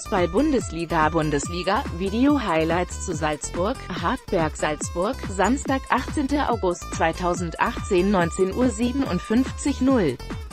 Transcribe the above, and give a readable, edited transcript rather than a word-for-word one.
Fußball-Bundesliga, Video-Highlights zu Salzburg, Hartberg Salzburg, Samstag, 18. August 2018, 19:57 Uhr.